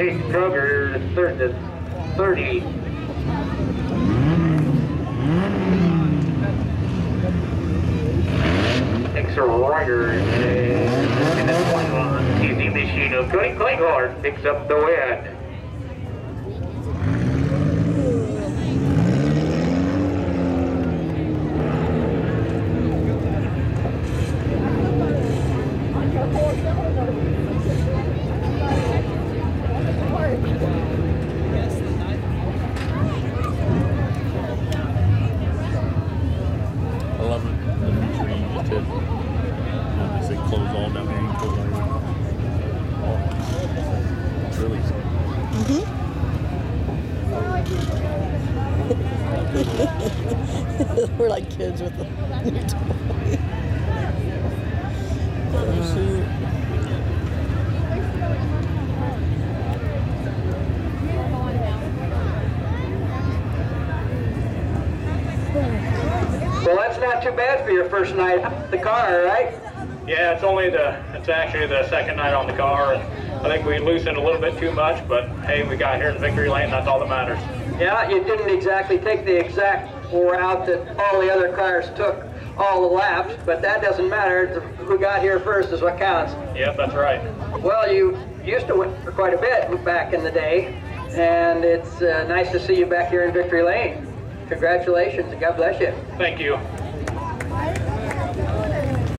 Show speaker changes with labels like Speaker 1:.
Speaker 1: Chase Kroger, third to 30. Takes a rider in the 21. Easy machine of Cody Clayhorn picks up the win.
Speaker 2: I love it. The new trees too. They close all down there. Oh, it's really.
Speaker 3: We're like kids with the new toy.
Speaker 4: Well, that's not too bad for your first night out the car, right?
Speaker 1: Yeah, it's actually the second night on the car, and I think we loosened a little bit too much, but hey, we got here in victory lane, that's all that matters.
Speaker 4: Yeah, you didn't exactly take the exact route that all the other cars took all the laps, but that doesn't matter. Who got here first is what counts.
Speaker 1: Yep, that's right.
Speaker 4: Well, you used to win for quite a bit back in the day, and it's nice to see you back here in victory lane. Congratulations and God bless you.
Speaker 1: Thank you.